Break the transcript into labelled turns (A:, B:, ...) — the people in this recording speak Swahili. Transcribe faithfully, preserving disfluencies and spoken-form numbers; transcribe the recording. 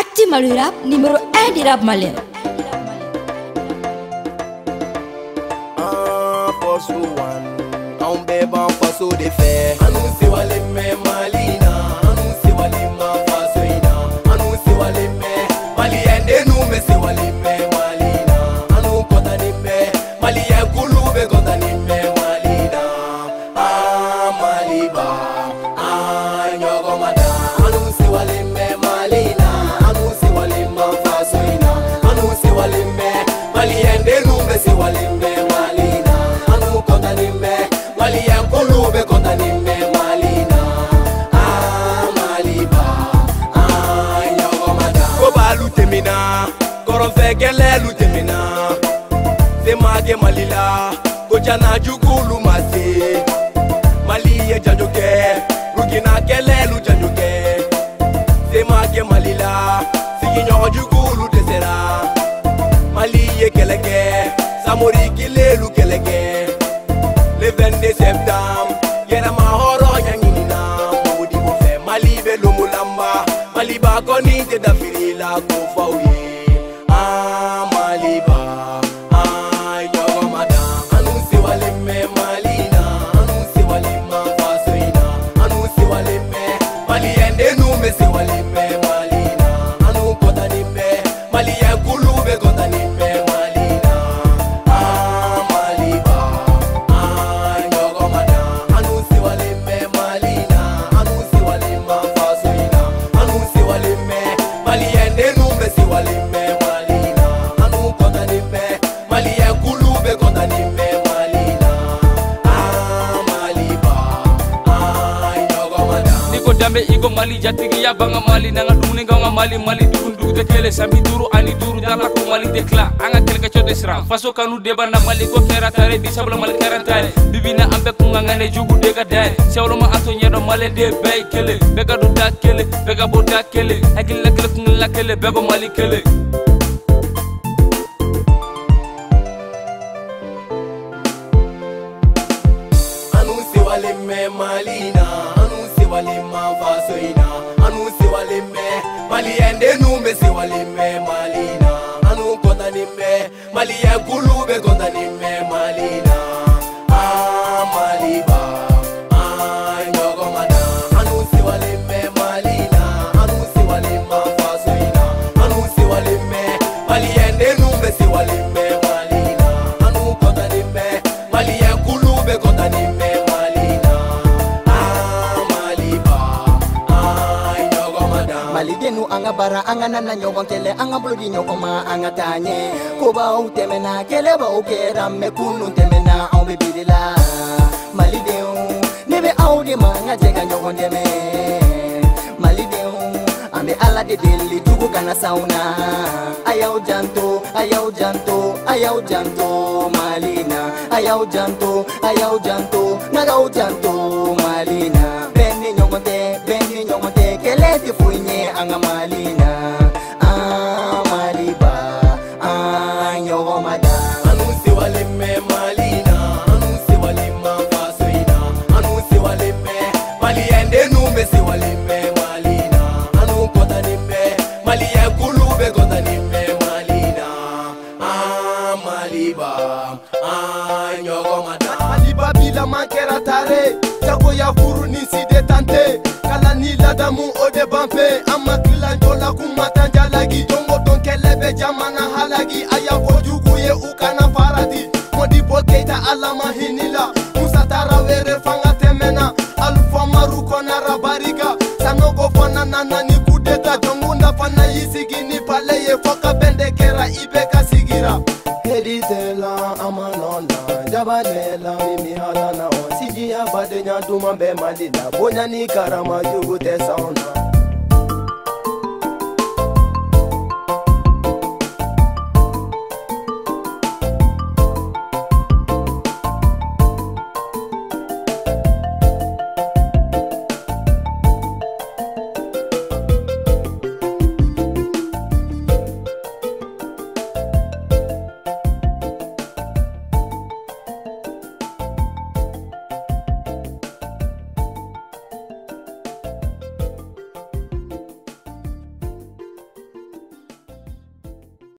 A: Actu Mali Rap numéro un du rap malien.
B: Ah, posso one, on beba faço de fé. Anuncie wale me malina, anuncie wale ma faço ina, anuncie wale me maliende nu me se wale me malina, anu kota ni me malie kulube kota ni me malina. Ah, maliba, ah nyogo mada, anuncie wale me malina, anuncie wale ma faço ina, anuncie wale me maliende nu me se wale me. Kele lutemina se mage malila ko jana jugulu mase maliye janjoke rugina kele lu janjoke se mage malila sigi nyo jugulu desera maliye keleke samori kilelu keleke le vingt-deux septembre yena mahoro nyangina mudi bo fe malibe lumulamba maliba koni te dafirila ko fawi. Ah, Maliba, ah, yogo madam. Anuncie wale me malina, anuncie wale ma fasoina, anuncie wale me maliende nu me se wale me malina, anu kota ni me malie kulube kota ni me malina. Ah, Maliba, ah, yogo madam. Anuncie wale me malina, anuncie wale ma fasoina, anuncie wale me maliende nu me se wale me.
C: Dambe igo mali jatigi ya banga mali nanga dumuni nga mali mali dukundu te kele sambi duru ani duru dala ko mali dekla anga kelka chode sra faso kanu deba na mali ko kera tare di sabla mali kera tare bibina ambe ko ngane jugu dega dai sewlo ma ato nyedo mali de bay kele bega do da kele bega bo da kele agil la kele kun la kele beba mali kele.
B: Anuncie wale me malina, wale ma fasoina, anuncie wale me maliende nu me se wale me malina, anu kota ni me malie kulube kota ni me malina. Ah, Maliba, ah nyogo madam. Anuncie wale me malina, anuncie wale ma fasoina, anuncie wale me maliende nu me se wale me malina, anu kota ni me malie kulube kota ni me.
D: Malidenu anga bara anga nana nyogon kele anga blodi nyogoma anga tanye koba utemena kele ba ukera me kunu temena on be bidila malidenu nebe aude manga jega nyogon deme malidenu ambe ala de deli dugu kana sauna ayaw janto ayaw janto ayaw janto malina ayaw janto ayaw janto naga janto malina benni nyogon te benni nyogon te kele ti fuinye anga malina. Ah, Maliba, ah nyogo mada.
B: Anuncie wale me malina, anuncie wale ma fasoina, anuncie wale me maliende nu me se wale me malina, anu kota ni me malie kulube kota ni me malina. Ah, Maliba, ah nyogo mada.
E: Maliba bila mankera tare, jago ya furu ni si detante. Kala ni ladamu ode bampe amma kila jola kumata jalagi jongo ton kelebe jamana halagi aya kojugu ye ukana faradi modi bolkeita alama hinila musa tarawere fanga temena alfa maruko na rabariga sanogo fana nana ni kudeta jongo na fana yisigi ni pale ye foka bende kera ibeka sigira heditela amanona jabadela mimi halana on siji abade nya duma be malila bonya ni karama jugu te sauna.